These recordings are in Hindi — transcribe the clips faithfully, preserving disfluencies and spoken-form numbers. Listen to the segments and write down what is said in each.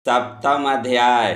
सप्तम अध्याय।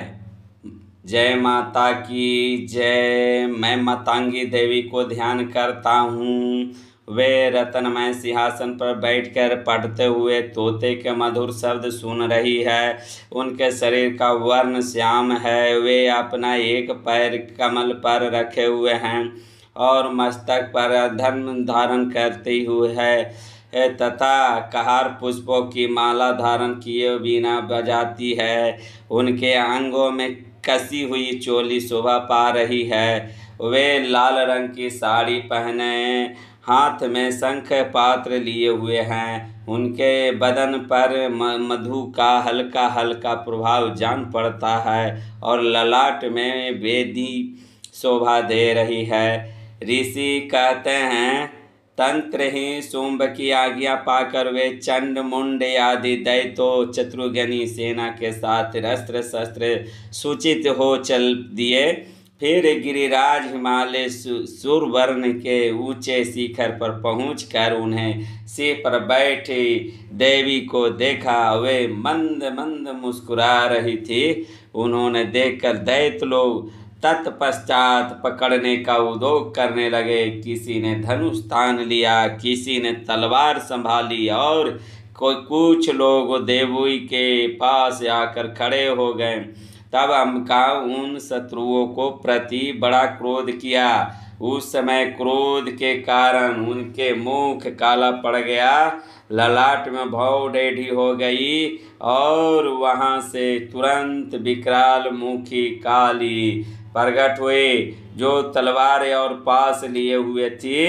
जय माता की जय। मैं मातंगी देवी को ध्यान करता हूँ। वे रत्नमय सिंहासन पर बैठकर पढ़ते हुए तोते के मधुर शब्द सुन रही है। उनके शरीर का वर्ण श्याम है। वे अपना एक पैर कमल पर रखे हुए हैं और मस्तक पर धर्म धारण करती हुए है तथा कहार पुष्पों की माला धारण किए बीना बजाती है। उनके अंगों में कसी हुई चोली शोभा पा रही है। वे लाल रंग की साड़ी पहने हाथ में शंख पात्र लिए हुए हैं। उनके बदन पर मधु का हल्का हल्का प्रभाव जान पड़ता है और ललाट में वेदी शोभा दे रही है। ऋषि कहते हैं, तंत्र ही शुंभ की आज्ञा पाकर वे चंड मुंड आदि दैत्यों चतुर्गनी सेना के साथ अस्त्र शस्त्र सूचित हो चल दिए। फिर गिरिराज हिमालय सूर्यवर्ण के ऊंचे शिखर पर पहुंचकर उन्हें सिर पर बैठी देवी को देखा। वे मंद मंद मुस्कुरा रही थी। उन्होंने देखकर दैत्य लोग तत्पश्चात पकड़ने का उद्योग करने लगे। किसी ने धनुष तान लिया, किसी ने तलवार संभाली और कोई कुछ लोग देवी के पास आकर खड़े हो गए। तब अम्बिका उन शत्रुओं को प्रति बड़ा क्रोध किया। उस समय क्रोध के कारण उनके मुख काला पड़ गया, ललाट में भौं टेढ़ी हो गई और वहां से तुरंत विकराल मुखी काली प्रकट हुए, जो तलवार और पास लिए हुए थी।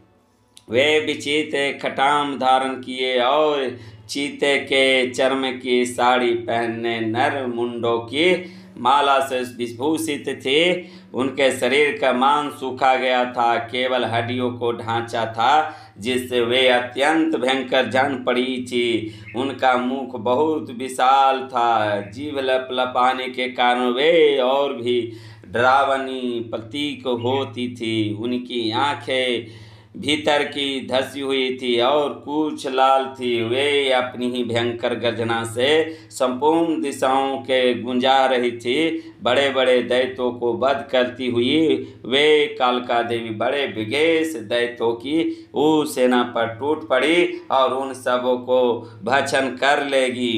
वे विचित्र खटाम धारण किए और चीते के चर्म की साड़ी पहनने नर मुंडों की माला से विभूषित थे। उनके शरीर का मांस सूखा गया था, केवल हड्डियों को ढांचा था, जिससे वे अत्यंत भयंकर जान पड़ी थी। उनका मुख बहुत विशाल था, जीभ लपलपाने के कारण वे और भी डरावनी प्रतीक होती थी। उनकी आंखें भीतर की धसी हुई थी और कुछ लाल थी। वे अपनी ही भयंकर गर्जना से संपूर्ण दिशाओं के गुंजा रही थी। बड़े बड़े दैत्यों को वध करती हुई वे कालका देवी बड़े विगेश दैत्यों की उस सेना पर टूट पड़ी और उन सबों को भक्षण कर लेगी।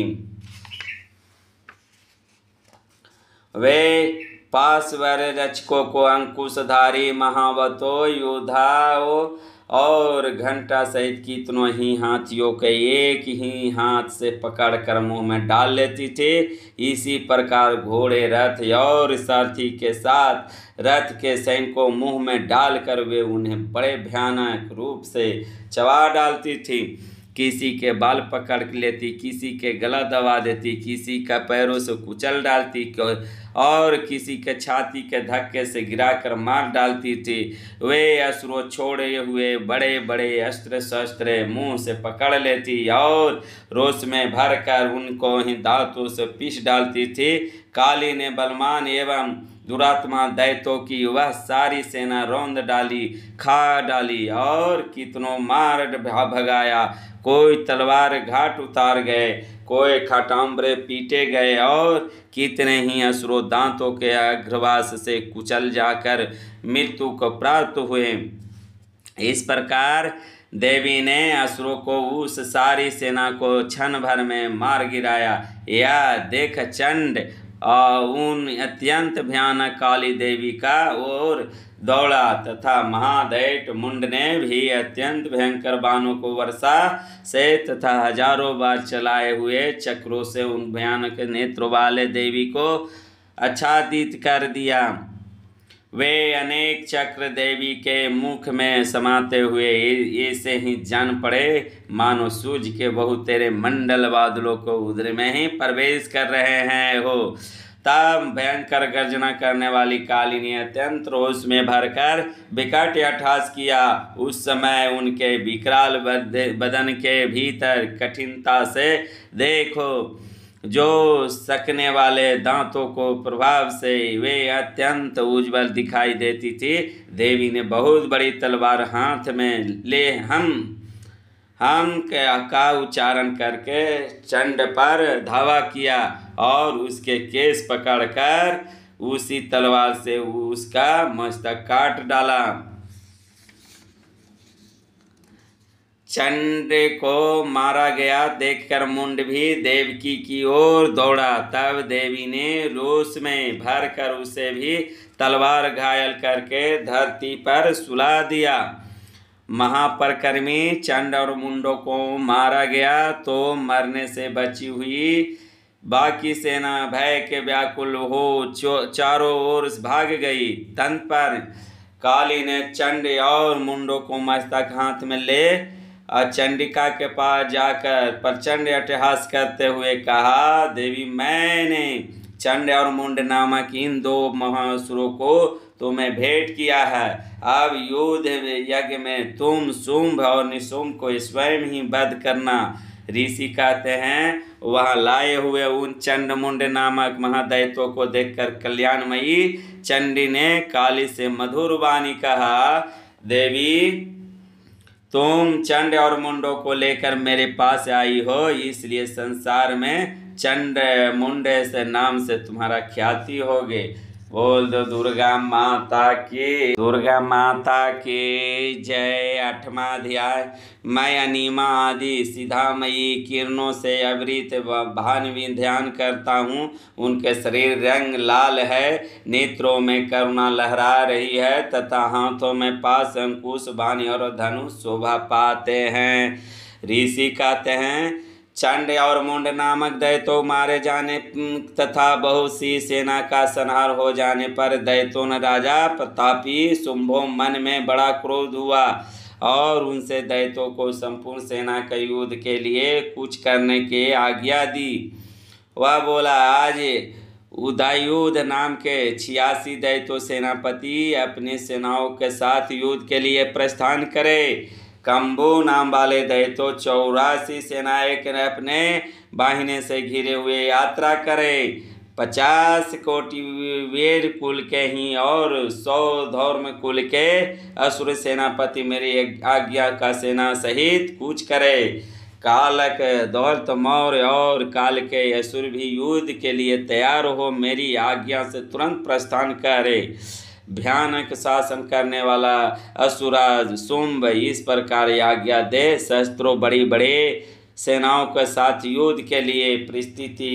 वे पाशवर रक्षकों को अंकुशधारी महावतों योद्धाओं और घंटा सहित कितनों ही हाथियों के एक ही हाथ से पकड़कर मुंह में डाल लेती थी। इसी प्रकार घोड़े रथ और सारथी के साथ रथ के सैनिकों मुंह में डालकर वे उन्हें बड़े भयानक रूप से चबा डालती थी। किसी के बाल पकड़ लेती, किसी के गला दबा देती, किसी का पैरों से कुचल डालती और किसी के छाती के धक्के से गिराकर मार डालती थी। वे असुरों छोड़े हुए बड़े बड़े अस्त्र शस्त्र मुंह से पकड़ लेती और रोष में भरकर उनको ही दांतों से पीस डालती थी। काली ने बलवान एवं दुरात्मा दैत्यों की वह सारी सेना रौंद डाली, खा डाली और कितनों मार भगाया। कोई तलवार घाट उतार गए, कोई खटाम्बरे पीटे गए और कितने ही असुरों दांतों के अग्रवास से कुचल जाकर मृत्यु को प्राप्त हुए। इस प्रकार देवी ने असुरों को उस सारी सेना को क्षण भर में मार गिराया। यह देख चंड उन अत्यंत भयानक काली देवी का ओर दौड़ा तथा महादैत्य मुंड ने भी अत्यंत भयंकर बाणों को वर्षा से तथा हजारों बार चलाए हुए चक्रों से उन भयानक नेत्रों वाले देवी को आच्छादित कर दिया। वे अनेक चक्र देवी के मुख में समाते हुए ऐसे ही जान पड़े मानो सूर्य के बहुतेरे मंडल बादलों को उधर में ही प्रवेश कर रहे हैं हो। तब भयंकर गर्जना करने वाली काली ने अत्यंत रोष में भरकर विकट अट्टहास किया। उस समय उनके विकराल बदन के भीतर कठिनता से देखो जो सकने वाले दांतों को प्रभाव से वे अत्यंत उज्ज्वल दिखाई देती थी। देवी ने बहुत बड़ी तलवार हाथ में ले हम हम का उच्चारण करके चंड पर धावा किया। और उसके केस पकड़कर उसी तलवार से उसका मस्तक काट डाला। चंड को मारा गया देखकर मुंड भी देवकी की ओर दौड़ा। तब देवी ने रोष में भरकर उसे भी तलवार घायल करके धरती पर सुला दिया। महापराक्रमी चंड और मुंडों को मारा गया तो मरने से बची हुई बाकी सेना भय के व्याकुल हो चारों ओर भाग गई। तन पर काली ने चंड और मुंडों को मस्तक हाथ में ले और चंडिका के पास जाकर प्रचंड अट्टहास करते हुए कहा, देवी मैंने चंड और मुंड नामक इन दो महासुरों को तुम्हें भेंट किया है। अब युद्ध यज्ञ में तुम शुंभ और निशुंभ को स्वयं ही वध करना। ऋषि कहते हैं वह लाए हुए उन चंड मुंड नामक महादैत्यों को देखकर कल्याणमयी चंडी ने काली से मधुर वाणी कहा, देवी तुम चंड और मुंडों को लेकर मेरे पास आई हो, इसलिए संसार में चंड मुंड से नाम से तुम्हारा ख्याति होगे। बोल दो दुर्गा माता की, दुर्गा माता की जय। आठवां अध्याय। मैं अनिमा आदि सीधामयी किरणों से आवृत भानुवी ध्यान करता हूँ। उनके शरीर रंग लाल है, नेत्रों में करुणा लहरा रही है तथा हाथों में पास अंकुश वाणी और धनुष शोभा पाते हैं। ऋषि कहते हैं चंड और मुंड नामक दैत्यों मारे जाने तथा बहुत सी सेना का संहार हो जाने पर दैत्यों राजा प्रतापी शुंभो मन में बड़ा क्रोध हुआ और उनसे दैत्यों को संपूर्ण सेना के युद्ध के लिए कुछ करने की आज्ञा दी। वह बोला, आज उदयुध नाम के छियासी दैत्य सेनापति अपनी सेनाओं के साथ युद्ध के लिए प्रस्थान करे। कंबू नाम वाले दैत्य चौरासी सेनाएं अपने बाहिनी से घिरे हुए यात्रा करें। पचास कोटि वीर कुल के ही और सौ धौर्म कुल के असुर सेनापति मेरी आज्ञा का सेना सहित कूच करे। कालक दौलत मौर्य और काल के असुर भी युद्ध के लिए तैयार हो मेरी आज्ञा से तुरंत प्रस्थान करे। भयानक शासन करने वाला असुराज शुंभ इस प्रकार आज्ञा दे शस्त्रों बड़ी बड़े सेनाओं के साथ युद्ध के लिए परिस्थिति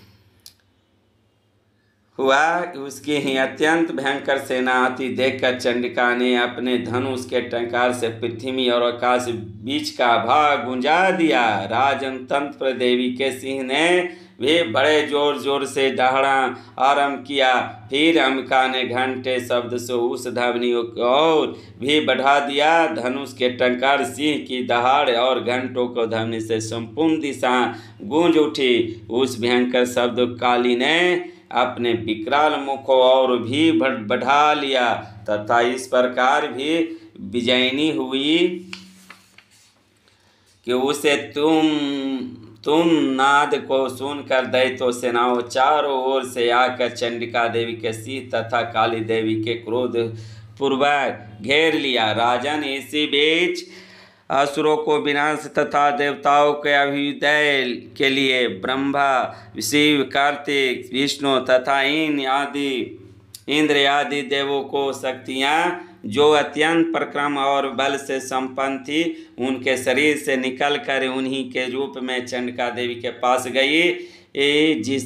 हुआ। उसकी ही अत्यंत भयंकर सेना आती देखकर चंडिका ने अपने धनुष के टंकार से पृथ्वी और आकाश बीच का भाग गुंजा दिया। राजन तंत्र देवी के सिंह ने भी बड़े जोर जोर से दहाड़ा आरंभ किया। फिर अंबिका ने घंटे शब्द से उस ध्वनि को और भी बढ़ा दिया। धनुष के टंकार सिंह की दहाड़ और घंटों को ध्वनि से संपूर्ण दिशा गूंज उठी। उस भयंकर शब्द काली ने अपने विकराल मुख और भी बढ़ा लिया तथा इस प्रकार भी विजयनी हुई कि उसे तुम तुम नाद को सुनकर दैत्य सेनाओं चारों ओर से आकर चंडिका देवी के सिंह तथा काली देवी के क्रोध पूर्वक घेर लिया। राजन इसी बीच असुरों को विनाश तथा देवताओं के अभ्युदय के लिए ब्रह्मा शिव कार्तिक विष्णु तथा इन आदि इंद्र आदि देवों को शक्तियाँ जो अत्यंत पराक्रम और बल से संपन्न थी उनके शरीर से निकलकर उन्हीं के रूप में चंडिका देवी के पास गई। जिस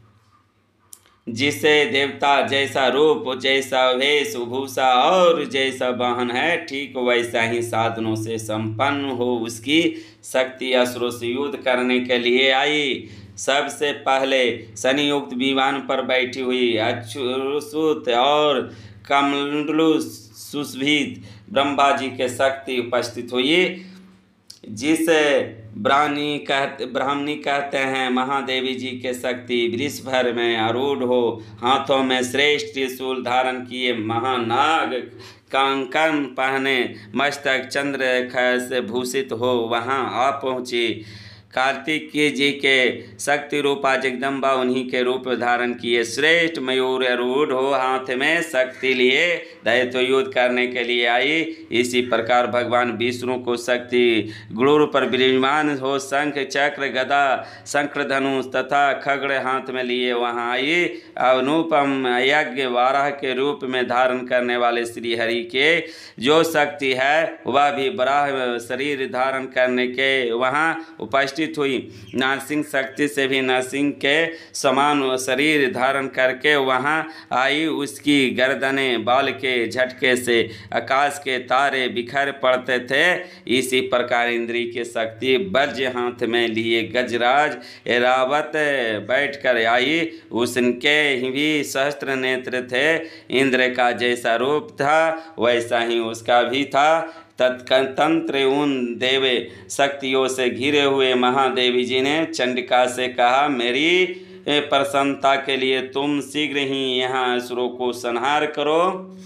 जिसे देवता जैसा रूप जैसा वेशभूषा और जैसा वाहन है ठीक वैसा ही साधनों से संपन्न हो उसकी शक्ति असुरों से युद्ध करने के लिए आई। सबसे पहले संयुक्त विमान पर बैठी हुई अच्युत और कमंडलु सुशोभित ब्रह्मा जी के शक्ति उपस्थित हुई, जिसे ब्राह्मणी कहते ब्राह्मणी कहते हैं। महादेवी जी के शक्ति वृषभर में आरूढ़ हो हाथों में श्रेष्ठ त्रिशूल धारण किए महानाग कंकण पहने मस्तक चंद्र रेखा से भूषित हो वहां आ पहुँची। कार्तिकेय जी के शक्ति रूपा जगदम्बा उन्हीं के रूप धारण किए। श्रेष्ठ मयूर रूढ़ हो हाथ में शक्ति लिए दैत्य युद्ध करने के लिए आई। इसी प्रकार भगवान विष्णु को शक्ति गुरुर पर विराजमान हो शंख चक्र गदा शंकर धनुष तथा खड्ग हाथ में लिए वहाँ आई। अनुपम यज्ञ वाराह के रूप में धारण करने वाले श्री हरि के जो शक्ति है वह भी बराह शरीर धारण करने के वहाँ उपस्थित हुई। नरसिंह शक्ति से भी नरसिंह के समान शरीर धारण करके वहाँ आई। उसकी गर्दने बाल के झटके से आकाश के तारे बिखर पड़ते थे। इसी प्रकार इंद्री की शक्ति वज्र हाथ में लिए गजराज एरावत बैठकर आई। उसके भी सहस्त्र नेत्र थे। इंद्र का जैसा रूप था वैसा ही उसका भी था। तंत्र उन देवे शक्तियों से घिरे हुए महादेवी जी ने चंडिका से कहा, मेरी प्रसन्नता के लिए तुम शीघ्र ही यहाँ असुरों को संहार करो।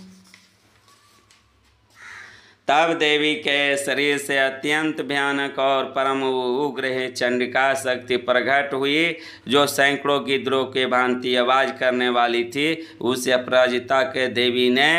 तब देवी के शरीर से अत्यंत भयानक और परम उग्र चंडिका शक्ति प्रकट हुई, जो सैकड़ों गिद्धों के भांति आवाज करने वाली थी। उस अपराजिता के देवी ने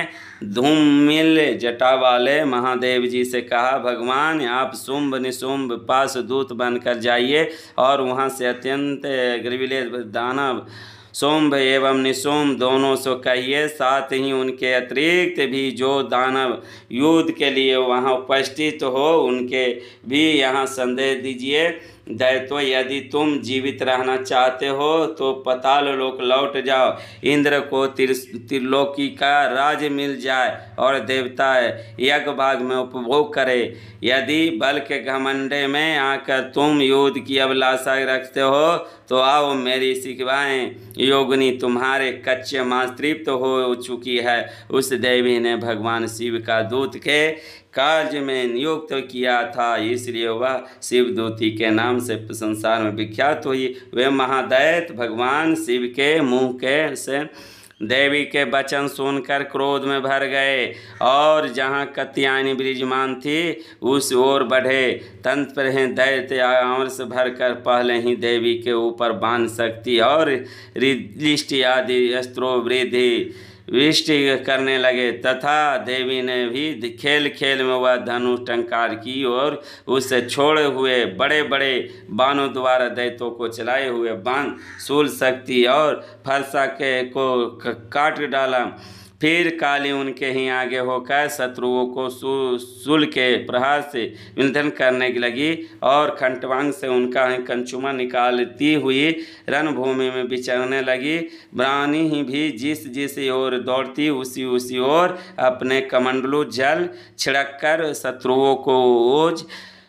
धूमिल जटा वाले महादेव जी से कहा, भगवान आप शुंभ निशुंभ पास दूत बनकर जाइए और वहाँ से अत्यंत गर्विले दानव शुंभ एवं निशुंभ दोनों से कहिए, साथ ही उनके अतिरिक्त भी जो दानव युद्ध के लिए वहाँ उपस्थित हो उनके भी यहाँ संदेश दीजिए। दैत्यो यदि तुम जीवित रहना चाहते हो तो पाताल लोक लौट जाओ। इंद्र को त्रिलोकी का राज मिल जाए और देवता यज्ञ भाग में उपभोग करे। यदि बल के घमंडे में आकर तुम युद्ध की अभिलाषा रखते हो तो आओ, मेरी सिखवाएं योगिनी तुम्हारे कच्चे मांस तृप्त हो चुकी है। उस देवी ने भगवान शिव का दूत के कार्य में नियुक्त किया था, इसलिए वह शिवदूती के नाम से संसार में विख्यात हुई। वे महादैत्य भगवान शिव के मुंह के से देवी के वचन सुनकर क्रोध में भर गए और जहाँ कत्यायनी विराजमान थी उस ओर बढ़े। तंत्र हैं दैत्य आमर भरकर पहले ही देवी के ऊपर बाण शक्ति और लिष्टि आदि अस्त्रों वृद्धि वृष्टि करने लगे, तथा देवी ने भी खेल खेल में वह धनुष टंकार की और उससे छोड़े हुए बड़े बड़े बाणों द्वारा दैत्यों को चलाए हुए बाण शूल शक्ति और फरसा के को काट डाला। फिर काली उनके ही आगे होकर शत्रुओं को शूल के प्रहार से विंधन करने लगी और खंडवांग से उनका ही कंचुमा निकालती हुई रणभूमि में विचरने लगी। ब्राह्मणी ही भी जिस जिस ओर दौड़ती उसी उसी ओर अपने कमंडलू जल छिड़ककर शत्रुओं को ओज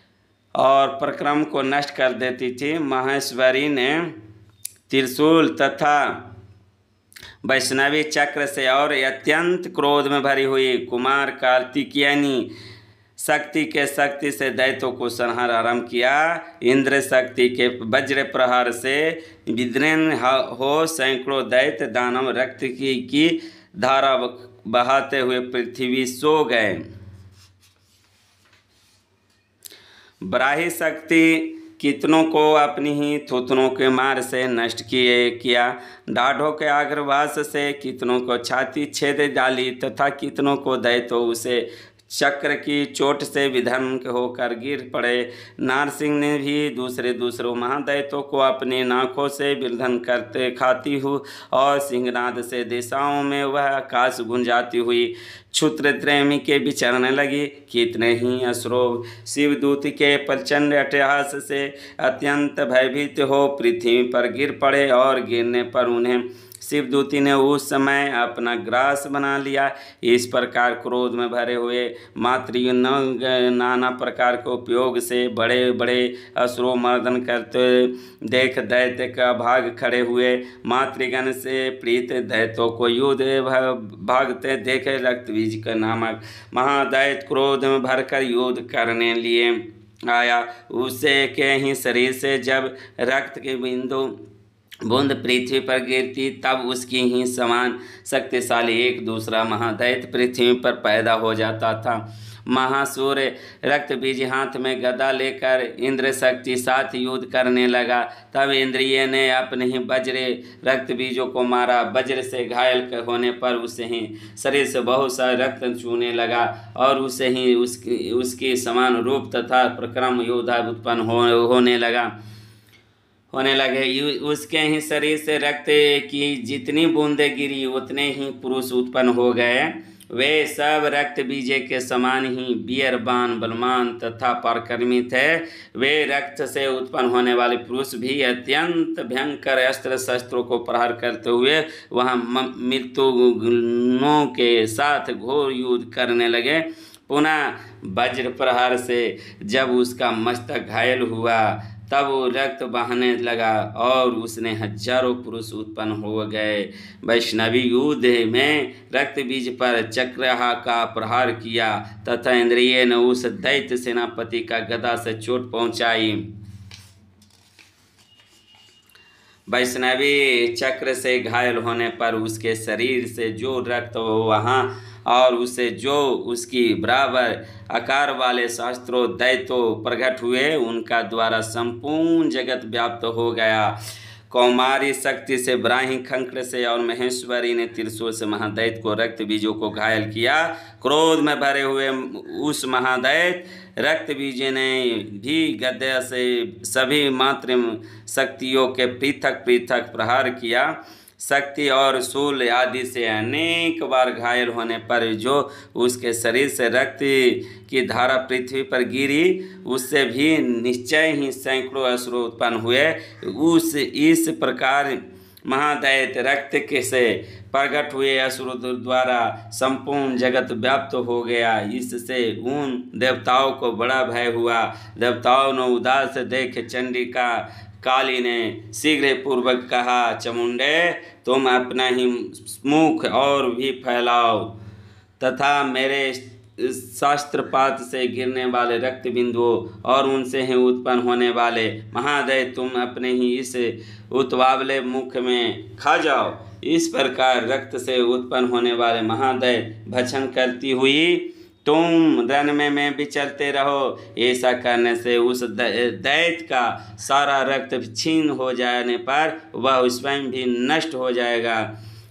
और प्रक्रम को नष्ट कर देती थी। महेश्वरी ने त्रिशूल तथा वैष्णवी चक्र से और अत्यंत क्रोध में भरी हुई कुमार कार्तिकेयनी शक्ति के शक्ति से दैत्यों को संहार आरंभ किया। इंद्र शक्ति के वज्र प्रहार से विदीर्ण हो सैकड़ों दैत्य दानव रक्त की, की धारा बहाते हुए पृथ्वी सो गए। बराही शक्ति कितनों को अपनी ही थुथनों के मार से नष्ट किए किया, डाढ़ों के आग्रवास से कितनों को छाती छेद डाली तथा कितनों को दैत्यों उसे चक्र की चोट से विधर्म होकर गिर पड़े। नारसिंह ने भी दूसरे दूसरों महादैत्यों को अपने नाकों से विधन करते खाती हुई और सिंहनाद से दिशाओं में वह आकाश गुंजाती हुई क्षुद्र प्रेमी के विचरने लगी। कितने ही असुरों शिवदूत के प्रचंड अट्टहास से अत्यंत भयभीत हो पृथ्वी पर गिर पड़े और गिरने पर उन्हें शिवदूती ने उस समय अपना ग्रास बना लिया। इस प्रकार क्रोध में भरे हुए मातृ नाना प्रकार के उपयोग से बड़े बड़े असुरों मर्दन करते देख दैत्य का भाग खड़े हुए। मातृगण से प्रीत दैत्यों को युद्ध भागते देखे रक्तबीज का नामक महादैत्य क्रोध में भरकर युद्ध करने लिए आया। उसे के ही शरीर से जब रक्त के बिंदु बूंद पृथ्वी पर गिरती तब उसकी ही समान शक्तिशाली एक दूसरा महादैत्य पृथ्वी पर पैदा हो जाता था। महासूर रक्त बीज हाथ में गदा लेकर इंद्र शक्ति साथ युद्ध करने लगा। तब इंद्रिय ने अपने ही वज्र रक्त बीजों को मारा। वज्र से घायल होने पर उसे ही शरीर से बहुत सा रक्त चूने लगा और उसे ही उसकी उसकी समान रूप तथा प्रक्रम योद्धा उत्पन्न हो, होने लगा होने लगे। उसके ही शरीर से रक्त की जितनी बूंदें गिरी उतने ही पुरुष उत्पन्न हो गए। वे सब रक्त बीजे के समान ही वीरवान बलवान तथा पराक्रमी थे। वे रक्त से उत्पन्न होने वाले पुरुष भी अत्यंत भयंकर अस्त्र शस्त्रों को प्रहार करते हुए वहाँ मृत्युगुणों के साथ घोर युद्ध करने लगे। पुनः वज्र प्रहार से जब उसका मस्तक घायल हुआ तब वो रक्त बहने लगा और उसने हजारों पुरुष उत्पन्न हो गए। वैष्णवी युद्ध में रक्त बीज पर चक्रहा का प्रहार किया तथा इंद्रिय ने उस दैत्य सेनापति का गदा से चोट पहुंचाई। वैष्णवी चक्र से घायल होने पर उसके शरीर से जो रक्त वहाँ और उसे जो उसकी बराबर आकार वाले शास्त्रों दैत्यों प्रकट हुए उनका द्वारा संपूर्ण जगत व्याप्त हो गया। कौमारी शक्ति से ब्राह्मी खंकड़ से और महेश्वरी ने त्रिशूल से महादैत्य को रक्त बीजों को घायल किया। क्रोध में भरे हुए उस महादैत्य रक्त बीज ने भी गदा से सभी मात्र शक्तियों के पृथक पृथक प्रहार किया। शक्ति और शूल आदि से अनेक बार घायल होने पर जो उसके शरीर से रक्त की धारा पृथ्वी पर गिरी उससे भी निश्चय ही सैकड़ों असुर उत्पन्न हुए। उस इस प्रकार महादैत्य रक्त के से प्रकट हुए असुर द्वारा संपूर्ण जगत व्याप्त हो गया। इससे उन देवताओं को बड़ा भय हुआ। देवताओं ने उदास देख चंडिका काली ने शीघ्र पूर्वक कहा, चामुंडे तुम अपना ही मुख और भी फैलाओ तथा मेरे शास्त्रपात से गिरने वाले रक्त बिंदुओं और उनसे ही उत्पन्न होने वाले महादैत्य तुम अपने ही इस उतवावले मुख में खा जाओ। इस प्रकार रक्त से उत्पन्न होने वाले महादैत्य भक्षण करती हुई तुम रण में में विचरते रहो। ऐसा करने से उस दैत्य का सारा रक्त छीन हो जाने पर वह स्वयं भी नष्ट हो जाएगा।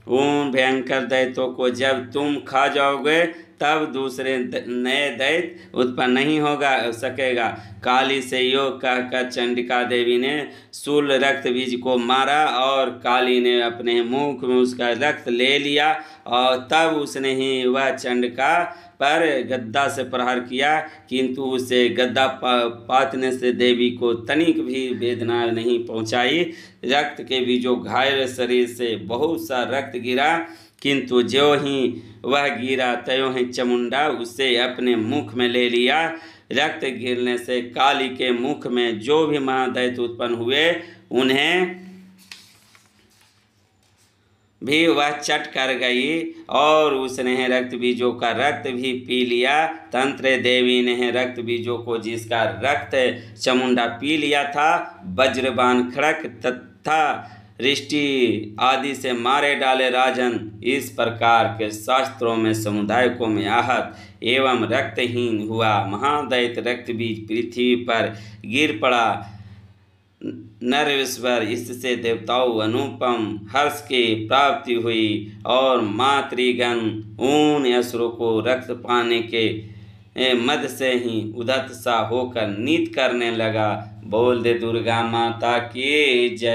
उन भयंकर दैत्यों को जब तुम खा जाओगे तब दूसरे नए दैत्य उत्पन्न नहीं होगा सकेगा। काली से योग कहकर चंडिका देवी ने शूल रक्त बीज को मारा और काली ने अपने मुख में उसका रक्त ले लिया और तब उसने ही वह चंडिका पर गद्दा से प्रहार किया, किंतु उसे गद्दा पातने से देवी को तनिक भी वेदना नहीं पहुंचाई। रक्त के बीजों घायल शरीर से बहुत सा रक्त गिरा, किंतु जो ही वह गिरा त्यों ही चामुंडा उसे अपने मुख में ले लिया। रक्त गिरने से काली के मुख में जो भी महादैत्य उत्पन्न हुए उन्हें भी वह चट कर गई और उसने रक्त बीजों का रक्त भी पी लिया। तंत्र देवी ने रक्त बीजों को जिसका रक्त चामुंडा पी लिया था वज्रबाण खड़क तथा रिष्टि आदि से मारे डाले। राजन, इस प्रकार के शास्त्रों में समुदायों में आहत एवं रक्तहीन हुआ महादैत्य रक्त बीज पृथ्वी पर गिर पड़ा। नरेश्वर, इससे देवताओं अनुपम हर्ष की प्राप्ति हुई और मातृगण उन असुरों को रक्त पाने के मद से ही उदत सा होकर नीत करने लगा। बोल दे दुर्गा माता की जय।